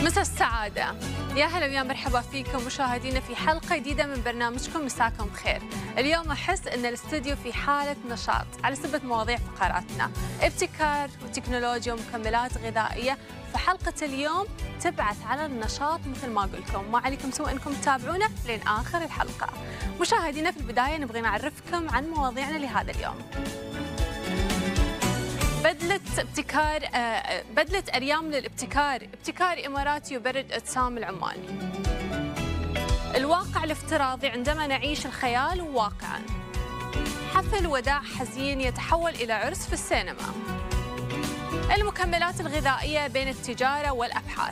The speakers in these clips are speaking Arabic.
مساء السعادة، يا هلا ويا مرحبا فيكم مشاهدينا في حلقة جديدة من برنامجكم مساكم خير. اليوم أحس أن الاستوديو في حالة نشاط على سبة مواضيع فقراتنا، ابتكار وتكنولوجيا ومكملات غذائية. فحلقة اليوم تبعث على النشاط مثل ما قلتكم، ما عليكم سوى أنكم تتابعونا لين آخر الحلقة. مشاهدينا في البداية نبغي نعرفكم عن مواضيعنا لهذا اليوم. بدلة أريام للابتكار، ابتكار إماراتي يبرد أجسام العمال. الواقع الافتراضي عندما نعيش الخيال واقعاً. حفل وداع حزين يتحول إلى عرس في السينما. المكملات الغذائية بين التجارة والأبحاث.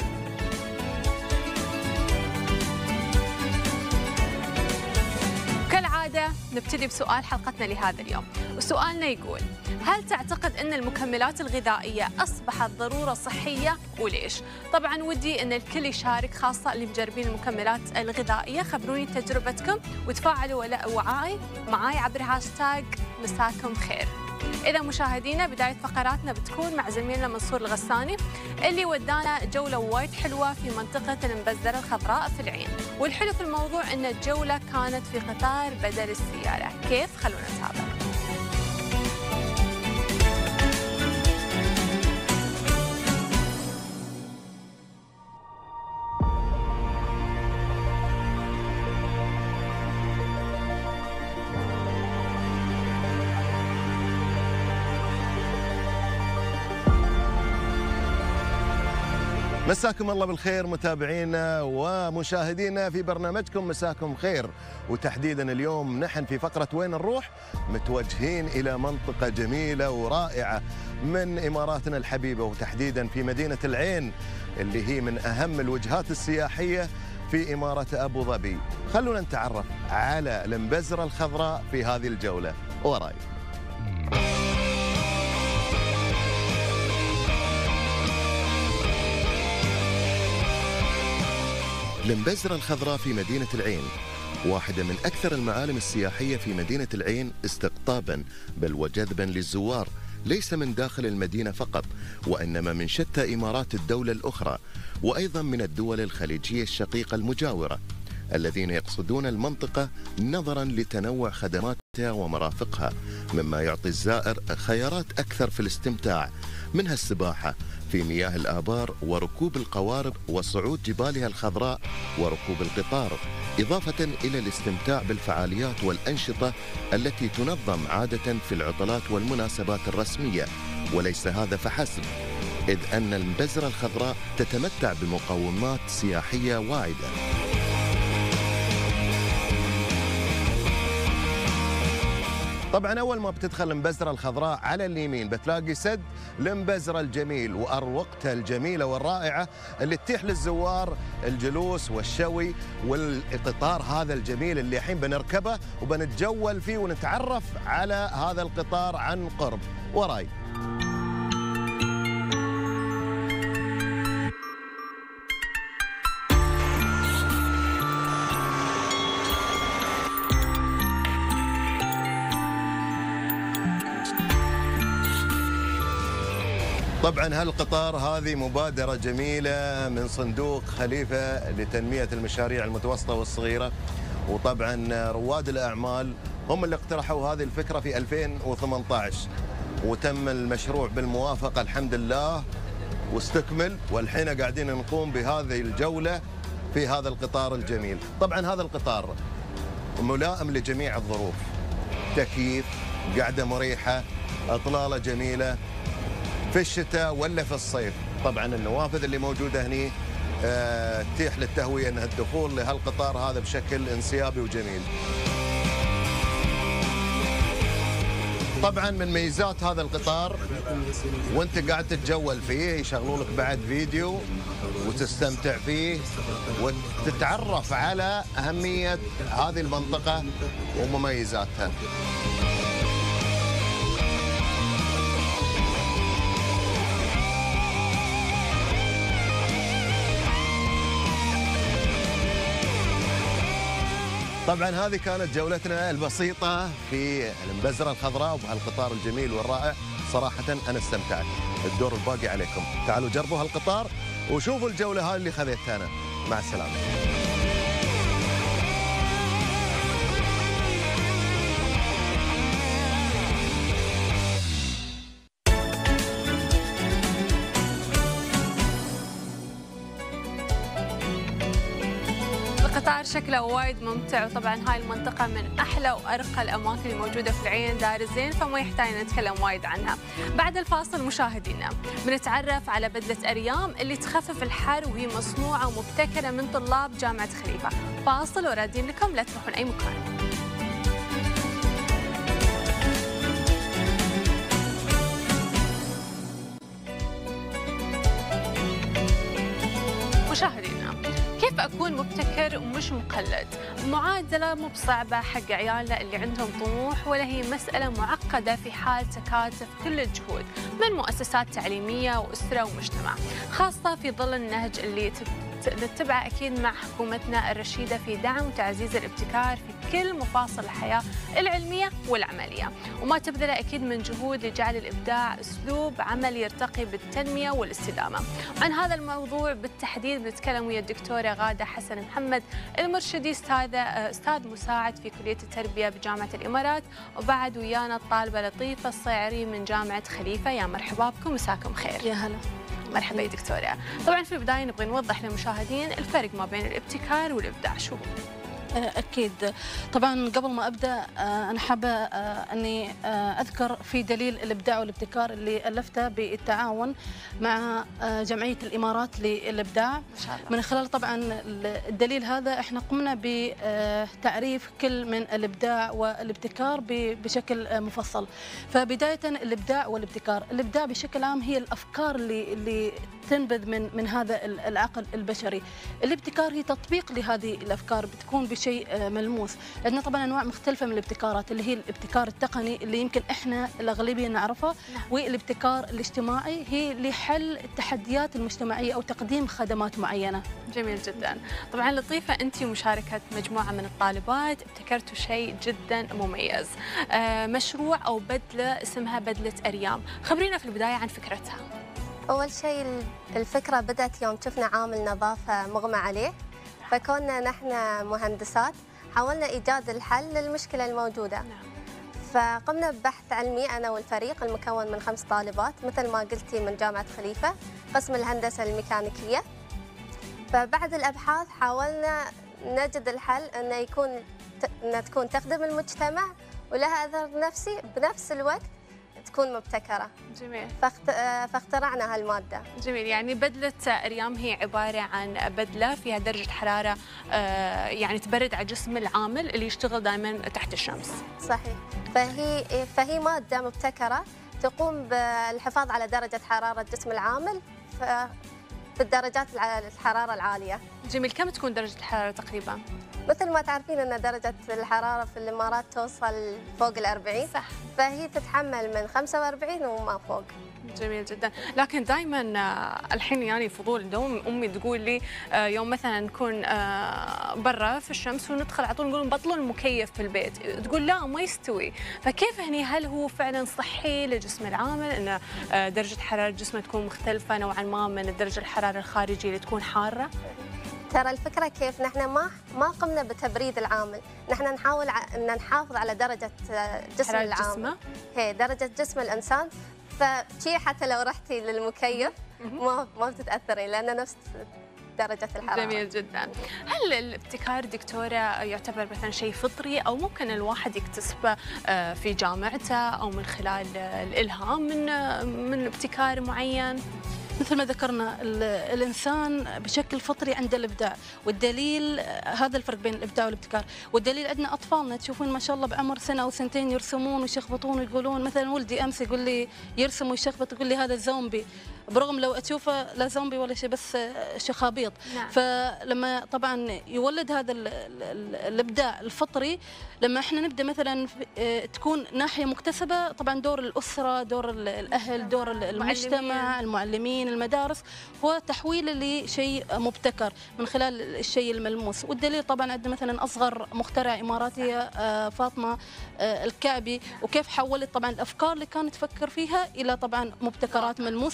كالعادة نبتدي بسؤال حلقتنا لهذا اليوم، وسؤالنا يقول: هل تعتقد أن المكملات الغذائية أصبحت ضرورة صحية وليش؟ طبعاً ودي أن الكل يشارك، خاصة اللي مجربين المكملات الغذائية. خبروني تجربتكم وتفاعلوا معاي عبر هاشتاج مساكم خير. إذا مشاهدينا بداية فقراتنا بتكون مع زميلنا منصور الغساني اللي ودانا جولة وايد حلوة في منطقة المبزرة الخضراء في العين، والحلو في الموضوع أن الجولة كانت في قطار بدل السيارة. كيف؟ خلونا نتابع. مساكم الله بالخير متابعينا ومشاهدينا في برنامجكم مساكم خير، وتحديدا اليوم نحن في فقرة وين نروح، متوجهين إلى منطقة جميلة ورائعة من إماراتنا الحبيبة، وتحديدا في مدينة العين اللي هي من أهم الوجهات السياحية في إمارة أبو ظبي. خلونا نتعرف على المبزرة الخضراء في هذه الجولة وراي. المبزرة الخضراء في مدينة العين واحدة من أكثر المعالم السياحية في مدينة العين استقطاباً بل وجذباً للزوار، ليس من داخل المدينة فقط وإنما من شتى إمارات الدولة الأخرى، وأيضاً من الدول الخليجية الشقيقة المجاورة، الذين يقصدون المنطقة نظراً لتنوع خدماتها ومرافقها، مما يعطي الزائر خيارات أكثر في الاستمتاع، منها السباحة في مياه الآبار وركوب القوارب وصعود جبالها الخضراء وركوب القطار، إضافة إلى الاستمتاع بالفعاليات والأنشطة التي تنظم عادة في العطلات والمناسبات الرسمية. وليس هذا فحسب، إذ أن المبزرة الخضراء تتمتع بمقومات سياحية واعدة. طبعا اول ما بتدخل المبزرة الخضراء على اليمين بتلاقي سد المبزرة الجميل واروقته الجميله والرائعه اللي تتيح للزوار الجلوس والشوي، والقطار هذا الجميل اللي الحين بنركبه وبنتجول فيه ونتعرف على هذا القطار عن قرب. وراي. طبعا هالقطار هذه مبادرة جميلة من صندوق خليفة لتنمية المشاريع المتوسطة والصغيرة، وطبعا رواد الأعمال هم اللي اقترحوا هذه الفكرة في 2018، وتم المشروع بالموافقة الحمد لله واستكمل، والحين قاعدين نقوم بهذه الجولة في هذا القطار الجميل. طبعا هذا القطار ملائم لجميع الظروف، تكييف، قعدة مريحة، أطلالة جميلة في الشتاء ولا في الصيف. طبعا النوافذ اللي موجوده هني تتيح للتهويه انها الدخول لهالقطار هذا بشكل انسيابي وجميل. طبعا من ميزات هذا القطار وانت قاعد تتجول فيه يشغلوا لك بعد فيديو وتستمتع فيه وتتعرف على اهميه هذه المنطقه ومميزاتها. طبعا هذه كانت جولتنا البسيطة في المبزرة الخضراء وبهالقطار الجميل والرائع. صراحة أنا استمتعت. الدور الباقي عليكم، تعالوا جربوا هالقطار وشوفوا الجولة هاي اللي خذيتها أنا. مع السلامة. القطار شكله وايد ممتع، وطبعا هاي المنطقة من أحلى وأرقى الأماكن الموجودة في العين دار الزين، فما يحتاج نتكلم وايد عنها. بعد الفاصل مشاهدينا بنتعرف على بدلة أريام اللي تخفف الحر، وهي مصنوعة ومبتكرة من طلاب جامعة خليفة. فاصل ورادين لكم، لا تروحون أي مكان. مشاهدينا، كيف أكون مبتكر ومش مقلد؟ معادلة مو بصعبة حق عيالنا اللي عندهم طموح، ولا هي مسألة معقدة في حال تكاتف كل الجهود من مؤسسات تعليمية وأسرة ومجتمع، خاصة في ظل النهج اللي نتبعه أكيد مع حكومتنا الرشيدة في دعم وتعزيز الابتكار في كل مفاصل الحياة العلمية والعملية، وما تبذله أكيد من جهود لجعل الإبداع أسلوب عمل يرتقي بالتنمية والاستدامة. عن هذا الموضوع بالتحديد بنتكلم ويا الدكتورة غادة حسن محمد المرشدي، أستاذ مساعد في كلية التربية بجامعة الإمارات، وبعد ويانا الطالبة لطيفة الصيعري من جامعة خليفة. يا مرحبا بكم، مساكم خير. يا هلا. مرحبا يا دكتورة. طبعا في البداية نبغى نوضح للمشاهدين الفرق ما بين الابتكار والإبداع، شو هو؟ أكيد. طبعا قبل ما أبدأ أنا حابة أني أذكر في دليل الإبداع والابتكار اللي ألفته بالتعاون مع جمعية الإمارات للإبداع. ما شاء الله. من خلال طبعا الدليل هذا احنا قمنا بتعريف كل من الإبداع والابتكار بشكل مفصل. فبداية الإبداع والابتكار، الإبداع بشكل عام هي الأفكار اللي تنبذ من هذا العقل البشري. الابتكار هي تطبيق لهذه الأفكار، بتكون بشيء ملموس. عندنا طبعا انواع مختلفه من الابتكارات، اللي هي الابتكار التقني اللي يمكن احنا الاغلبيه نعرفه، والابتكار الاجتماعي هي لحل التحديات المجتمعيه او تقديم خدمات معينه. جميل جدا. طبعا لطيفه، انت ومشاركه مجموعه من الطالبات ابتكرتوا شيء جدا مميز، مشروع او بدله اسمها بدله اريام. خبرينا في البدايه عن فكرتها. اول شيء الفكره بدات يوم شفنا عامل نظافه مغمى عليه، فكنا نحن مهندسات حاولنا إيجاد الحل للمشكلة الموجودة. فقمنا ببحث علمي أنا والفريق المكون من 5 طالبات مثل ما قلتي من جامعة خليفة قسم الهندسة الميكانيكية. فبعد الأبحاث حاولنا نجد الحل أنه تكون تخدم المجتمع ولها أثر نفسي بنفس الوقت تكون مبتكرة. جميل. فاخترعنا هالمادة. جميل. يعني بدلة أريام هي عبارة عن بدلة فيها درجة حرارة يعني تبرد على جسم العامل اللي يشتغل دائما تحت الشمس. صحيح. فهي مادة مبتكرة تقوم بالحفاظ على درجة حرارة جسم العامل في الدرجات الحرارة العالية. جميل. كم تكون درجة الحرارة تقريبا؟ مثل ما تعرفين أن درجة الحرارة في الإمارات توصل فوق 40. صح. فهي تتحمل من 45 وما فوق. جميل جدا. لكن دائما الحين يعني فضول دوم امي تقول لي يوم مثلا نكون برا في الشمس وندخل على طول نقول بطلوا المكيف في البيت، تقول لا ما يستوي. فكيف هني هل هو فعلا صحي لجسم العامل ان درجه حراره جسمه تكون مختلفه نوعا ما من درجه الحراره الخارجيه اللي تكون حاره؟ ترى الفكرة كيف نحن ما قمنا بتبريد العامل، نحن نحاول أن نحافظ على درجة جسم العامل. هي درجة جسم الإنسان، فشي حتى لو رحتي للمكيف ما بتتأثري لأنه نفس درجة الحرارة. جميل جدا. هل الابتكار دكتورة يعتبر مثلا شيء فطري أو ممكن الواحد يكتسبه في جامعته أو من خلال الإلهام من ابتكار معين؟ مثل ما ذكرنا الإنسان بشكل فطري عنده الإبداع، والدليل هذا الفرق بين الإبداع والابتكار. والدليل عندنا أطفالنا تشوفون ما شاء الله بعمر سنة أو سنتين يرسمون ويشخبطون ويقولون، مثلا ولدي أمس يقول لي يرسم ويشخبط يقول لي هذا زومبي، برغم لو أشوفه لا زومبي ولا شيء بس شخابيط. نعم. فلما طبعا يولد هذا الإبداع الفطري، لما احنا نبدأ مثلا تكون ناحية مكتسبة، طبعا دور الأسرة، دور الأهل، دور المجتمع، المعلمين، المدارس، هو تحويله لشيء مبتكر من خلال الشيء الملموس. والدليل طبعا عندنا مثلا أصغر مخترع إماراتية فاطمة الكعبي، وكيف حولت طبعا الأفكار اللي كانت تفكر فيها إلى طبعا مبتكرات ملموسة بالتعاون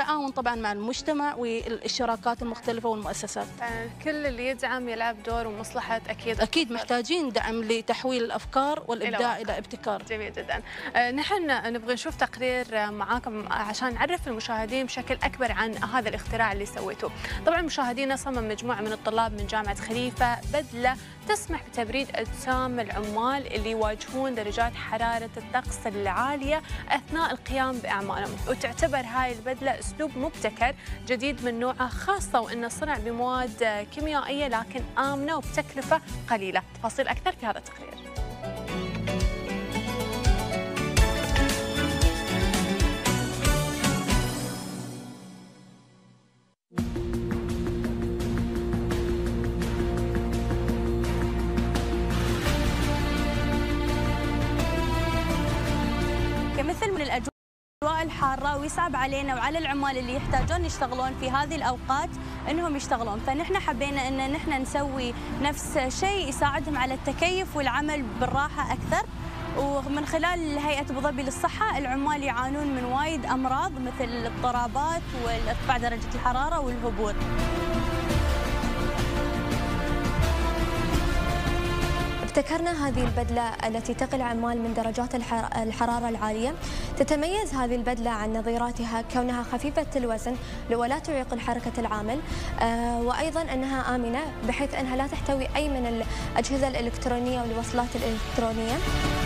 بالتعاون طبعا مع المجتمع والشراكات المختلفة والمؤسسات. كل اللي يدعم يلعب دور ومصلحة أكيد محتاجين دعم لتحويل الأفكار والإبداع إلى ابتكار. جميل جدا. نحن نبغى نشوف تقرير معاكم عشان نعرف المشاهدين بشكل أكبر عن هذا الاختراع اللي سويتوه. طبعا مشاهدينا صمم مجموعة من الطلاب من جامعة خليفة بدلة تسمح بتبريد أجسام العمال اللي يواجهون درجات حرارة الطقس العالية أثناء القيام بأعمالهم، وتعتبر هاي البدلة أسلوب مبتكر جديد من نوعه، خاصة وأنه صنع بمواد كيميائية لكن آمنة وبتكلفة قليلة. تفاصيل أكثر في هذا التقرير. كمثل من الأجواء الحارة، ويصعب علينا وعلى العمال اللي يحتاجون يشتغلون في هذه الأوقات أنهم يشتغلون، فنحن حبينا أن نحن نسوي نفس شيء يساعدهم على التكيف والعمل بالراحة أكثر. ومن خلال هيئة أبو ظبي للصحة العمال يعانون من وايد أمراض مثل الاضطرابات وارتفاع درجة الحرارة والهبوط. ابتكرنا هذه البدلة التي تقي العمال من درجات الحرارة العالية. تتميز هذه البدلة عن نظيراتها كونها خفيفة الوزن ولا تعيق حركة العامل، وأيضا أنها آمنة بحيث أنها لا تحتوي أي من الأجهزة الإلكترونية والوصلات الإلكترونية.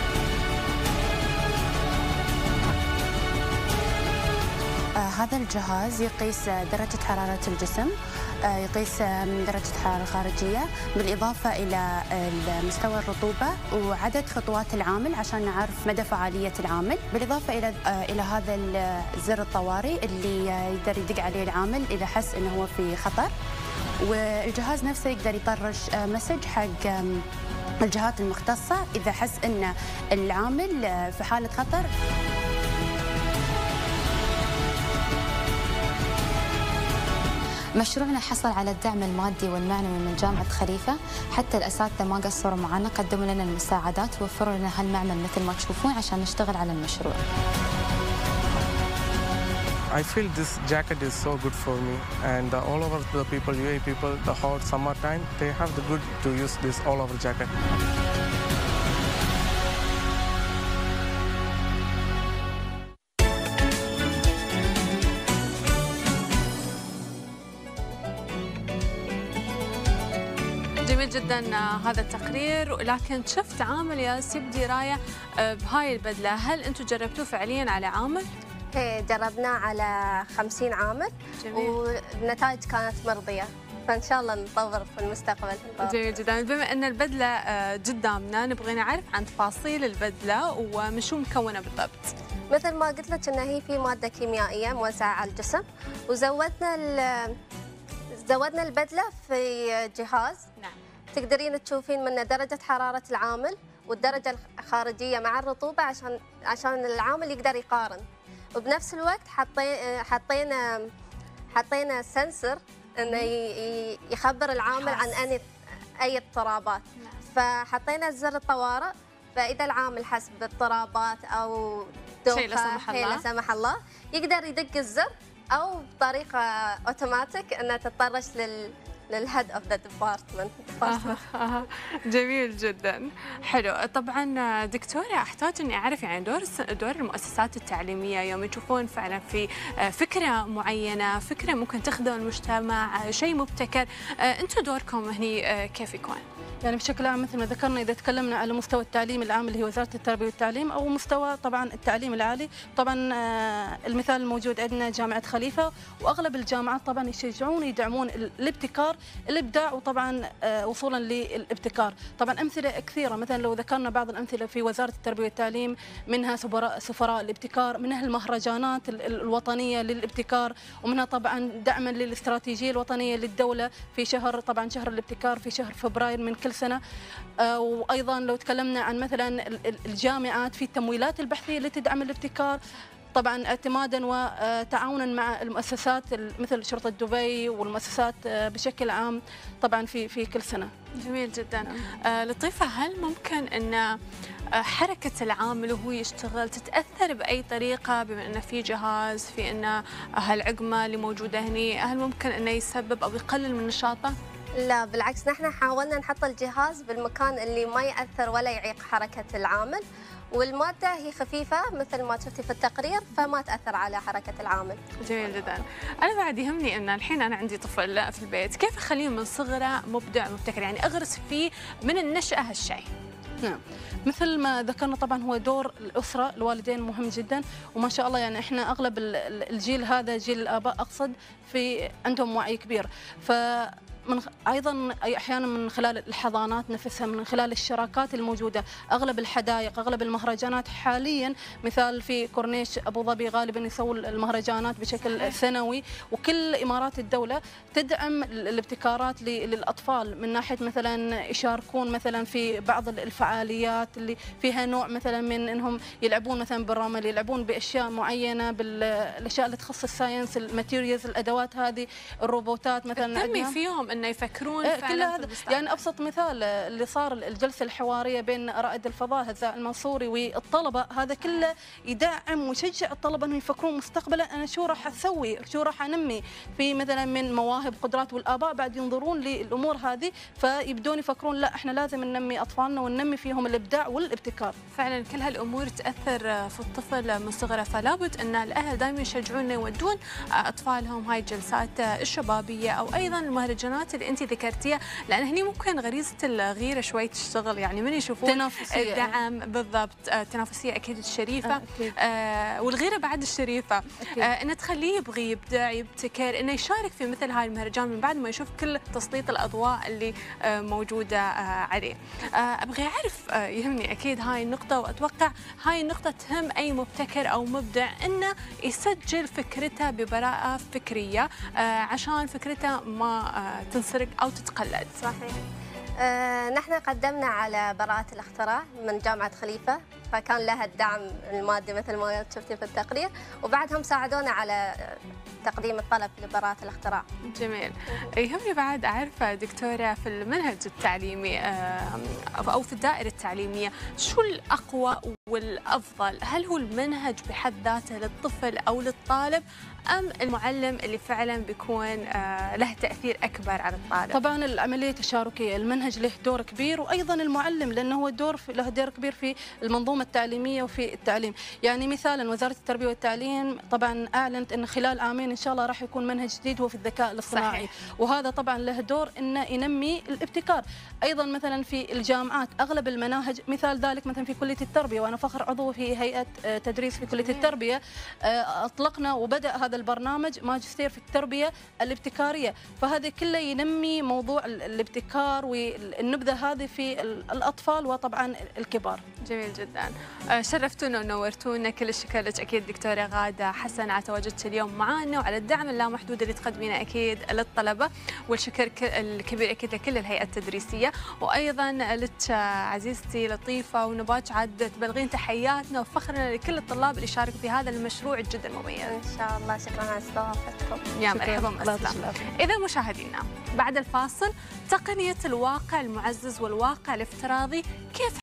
هذا الجهاز يقيس درجة حرارة الجسم، يقيس درجة الحرارة الخارجية، بالإضافة إلى مستوى الرطوبة وعدد خطوات العامل عشان نعرف مدى فعالية العامل، بالإضافة إلى هذا الزر الطوارئ اللي يقدر يدق عليه العامل إذا حس إنه هو في خطر. والجهاز نفسه يقدر يطرش مسج حق الجهات المختصة إذا حس إن العامل في حالة خطر. مشروعنا حصل على الدعم المادي والمعنوي من جامعة خليفة، حتى الأساتذة ما قصروا معنا، قدموا لنا المساعدات ووفروا لنا هالمعمل مثل ما تشوفون عشان نشتغل على المشروع. I feel this jacket is so good for me, and all over the people, UAE people, the hot summer time, they have the good to use this all over jacket. جميل جدا هذا التقرير، لكن شفت عامل ياس يبدي رايه بهاي البدله، هل انتم جربتوه فعليا على عامل؟ ايه جربناه على 50 عامل. جميل. والنتائج كانت مرضيه، فان شاء الله نطور في المستقبل. جميل جدا. بما ان البدله قدامنا نبغى نعرف عن تفاصيل البدله ومن شو مكونه بالضبط. مثل ما قلت لك ان هي في ماده كيميائيه موزعه على الجسم، وزودنا البدله في جهاز. نعم. تقدرين تشوفين منه درجه حراره العامل والدرجه الخارجيه مع الرطوبه عشان العامل يقدر يقارن. وبنفس الوقت حطينا سنسر انه يخبر العامل عن اي اضطرابات. فحطينا زر الطوارئ، فاذا العامل حس باضطرابات او دوخه شيء لا سمح الله يقدر يدق الزر، او بطريقه اوتوماتيك انها تتطرش للهيد اوف ذا ديبارتمنت. جميل جدا. حلو. طبعا دكتوره احتاج اني اعرف يعني دور المؤسسات التعليميه يوم يشوفون فعلا في فكره معينه، فكره ممكن تخدم المجتمع، شيء مبتكر، انتم دوركم هني كيف يكون؟ يعني بشكل عام مثل ما ذكرنا، إذا تكلمنا على مستوى التعليم العام اللي هي وزارة التربية والتعليم، أو مستوى طبعا التعليم العالي، طبعا المثال الموجود عندنا جامعة خليفة، وأغلب الجامعات طبعا يشجعون يدعمون الابتكار، الإبداع، وطبعا وصولا للابتكار. طبعا أمثلة كثيرة، مثلا لو ذكرنا بعض الأمثلة في وزارة التربية والتعليم، منها سفراء الابتكار، منها المهرجانات الوطنية للابتكار، ومنها طبعا دعما للاستراتيجية الوطنية للدولة في شهر الابتكار في شهر فبراير من كل سنة. وأيضا لو تكلمنا عن مثلا الجامعات في التمويلات البحثية اللي تدعم الابتكار، طبعا اعتمادا وتعاونا مع المؤسسات مثل شرطة دبي والمؤسسات بشكل عام طبعا في كل سنة. جميل جدا. لطيفة، هل ممكن أن حركة العامل وهو يشتغل تتأثر بأي طريقة بما أنه في جهاز، في أن هالعقمة اللي موجودة هني، هل ممكن أنه يسبب أو يقلل من نشاطه؟ لا بالعكس، نحن حاولنا نحط الجهاز بالمكان اللي ما يأثر ولا يعيق حركة العامل، والمادة هي خفيفة مثل ما شفتي في التقرير، فما تأثر على حركة العامل. جميل جدا. أنا بعد يهمني أن الحين أنا عندي طفل في البيت، كيف أخليه من صغره مبدع مبتكر، يعني أغرس فيه من النشأة هالشيء؟ نعم، مثل ما ذكرنا طبعا هو دور الأسرة، الوالدين مهم جدا، وما شاء الله يعني احنا أغلب الجيل هذا جيل الآباء أقصد في عندهم وعي كبير. أيضا أحيانا من خلال الحضانات نفسها، من خلال الشراكات الموجودة، أغلب الحدائق، أغلب المهرجانات حاليا، مثال في كورنيش أبو ظبي غالبا يسووا المهرجانات بشكل سنوي، وكل إمارات الدولة تدعم الابتكارات للأطفال من ناحية مثلا يشاركون مثلا في بعض الفعاليات اللي فيها نوع مثلا من أنهم يلعبون مثلا بالرمل، يلعبون بأشياء معينة، بالأشياء اللي تخص الساينس، الماتيريالز، الأدوات هذه، الروبوتات مثلا، تنمي فيهم انه يفكرون كل هذا. يعني ابسط مثال اللي صار الجلسه الحواريه بين رائد الفضاء هزاع المنصوري والطلبه، هذا كله يدعم ويشجع الطلبه انهم يفكرون مستقبلا انا شو راح اسوي، شو راح انمي في مثلا من مواهب، قدرات، والاباء بعد ينظرون للامور هذه فيبدون يفكرون لا احنا لازم ننمي اطفالنا وننمي فيهم الابداع والابتكار. فعلا كل هالامور تاثر في الطفل من صغره، فلا بد ان الاهل دائما يشجعون يودون اطفالهم هاي الجلسات الشبابيه او ايضا المهرجانات اللي انت ذكرتيها، لان هني ممكن غريزه الغيره شوي تشتغل، يعني من يشوفون تنافسيه الدعم بالضبط، تنافسيه اكيد الشريفه، والغيره بعد الشريفه، انه تخليه يبغي يبدع يبتكر، انه يشارك في مثل هاي المهرجان من بعد ما يشوف كل تسليط الاضواء اللي موجوده عليه. ابغى اعرف، يهمني اكيد هاي النقطه، واتوقع هاي النقطه تهم اي مبتكر او مبدع انه يسجل فكرته ببراءه فكريه عشان فكرته ما تنسرق أو تتقلد. صحيح. نحن قدمنا على براءة الاختراع من جامعة خليفة، فكان لها الدعم المادي مثل ما شفتي في التقرير، وبعدهم ساعدونا على تقديم الطلب لبراءة الاختراع. جميل. يهمني بعد أعرف دكتورة في المنهج التعليمي أو في الدائرة التعليمية، شو الأقوى والأفضل؟ هل هو المنهج بحد ذاته للطفل أو للطالب، أم المعلم اللي فعلا بيكون له تأثير أكبر على الطالب؟ طبعا العملية تشاركية، المنهج له دور كبير، وأيضا المعلم لأنه هو له دور كبير في المنظومة التعليمية وفي التعليم. يعني مثالا وزارة التربية والتعليم طبعا أعلنت أن خلال عامين إن شاء الله راح يكون منهج جديد هو في الذكاء الاصطناعي، وهذا طبعا له دور أنه ينمي الابتكار. أيضا مثلا في الجامعات أغلب المناهج، مثال ذلك مثلا في كلية التربية، وأنا فخر عضو في هيئة تدريس في كلية التربية، أطلقنا وبدأ هذا البرنامج ماجستير في التربية الابتكارية، فهذا كله ينمي موضوع الابتكار والنبذة هذه في الأطفال وطبعا الكبار. جميل جدا. شرفتونا ونورتونا، كل الشكر لك أكيد دكتورة غادة حسن على تواجدك اليوم معنا وعلى الدعم اللامحدود اللي تقدمينه أكيد للطلبة، والشكر الكبير أكيد لكل الهيئة التدريسية، وأيضا لك عزيزتي لطيفة ونبات عاد تبلغين تحياتنا وفخرنا لكل الطلاب اللي شاركوا في هذا المشروع جدا مميز. إن شاء الله. شكرا على استضافتكم. يا مرحبا مساء. إذا مشاهدينا بعد الفاصل، تقنية الواقع المعزز والواقع الافتراضي كيف